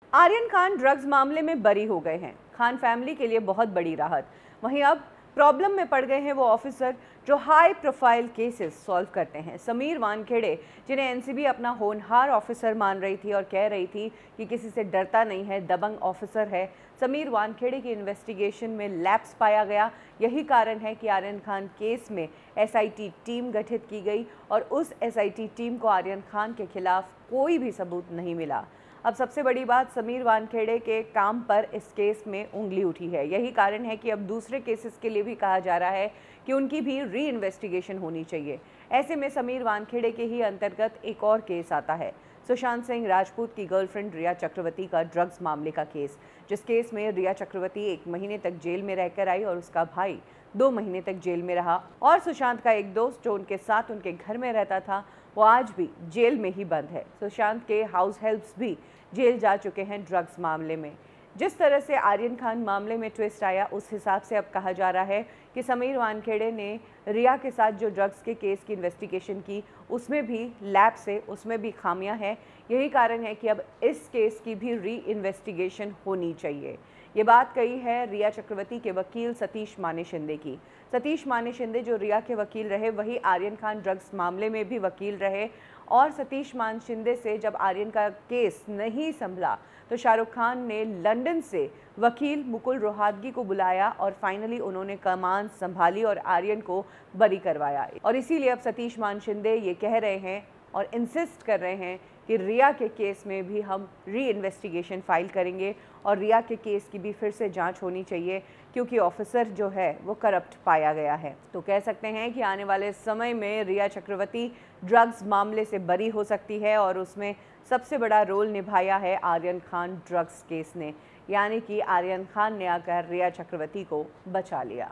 Aryan Khan drugs मामले में बरी हो गए हैं। खान फैमिली के लिए बहुत बड़ी राहत। वहीं अब प्रॉब्लम में पड़ गए हैं वो ऑफिसर जो हाई प्रोफाइल केसेस सॉल्व करते हैं। समीर वानखेड़े, जिन्हें एनसीबी अपना होनहार ऑफिसर मान रही थी और कह रही थी कि किसी से डरता नहीं है, दबंग ऑफिसर है। समीर वानखेड़े की इन्वेस्टिगेशन में लैप्स पाया गया। यही कारण है कि आर्यन खान केस में एसआईटी टीम गठित की गई और उस एसआईटी टीम को आर्यन खान के खिलाफ कोई भी सबूत नहीं मिला। अब सबसे बड़ी बात, समीर वानखेड़े के काम पर इस केस में उंगली उठी है। यही कारण है कि अब दूसरे केसेस के लिए भी कहा जा रहा है कि उनकी भी री इन्वेस्टिगेशन होनी चाहिए। ऐसे में समीर वानखेड़े के ही अंतर्गत एक और केस आता है, सुशांत सिंह राजपूत की गर्लफ्रेंड रिया चक्रवर्ती का ड्रग्स मामले का केस, जिस केस में रिया चक्रवर्ती 1 महीने तक जेल में रहकर आई और उसका भाई 2 महीने तक जेल में रहा। और सुशांत का एक दोस्त जो उनके साथ उनके घर में रहता था, वो आज भी जेल में ही बंद है। सुशांत के हाउस हेल्प्स भी जेल जा चुके हैं ड्रग्स मामले में। जिस तरह से आर्यन खान मामले में ट्विस्ट आया, उस हिसाब से अब कहा जा रहा है कि समीर वानखेड़े ने रिया के साथ जो ड्रग्स के केस की इन्वेस्टिगेशन की, उसमें भी लैब से उसमें भी खामियां हैं। यही कारण है कि अब इस केस की भी री इन्वेस्टिगेशन होनी चाहिए। ये बात कही है रिया चक्रवर्ती के वकील सतीश माने शिंदे की। सतीश माने शिंदे जो रिया के वकील रहे, वही आर्यन खान ड्रग्स मामले में भी वकील रहे। और सतीश मान शिंदे से जब आर्यन का केस नहीं संभला तो शाहरुख खान ने लंदन से वकील मुकुल रोहतगी को बुलाया और फाइनली उन्होंने कमान संभाली और आर्यन को बरी करवाया। और इसीलिए अब सतीश मान शिंदे ये कह रहे हैं और इंसिस्ट कर रहे हैं कि रिया के केस में भी हम री इन्वेस्टिगेशन फाइल करेंगे और रिया के केस की भी फिर से जांच होनी चाहिए, क्योंकि ऑफिसर जो है वो करप्ट पाया गया है। तो कह सकते हैं कि आने वाले समय में रिया चक्रवर्ती ड्रग्स मामले से बरी हो सकती है और उसमें सबसे बड़ा रोल निभाया है आर्यन खान ड्रग्स केस ने, यानी कि आर्यन खान ने आकर रिया चक्रवर्ती को बचा लिया।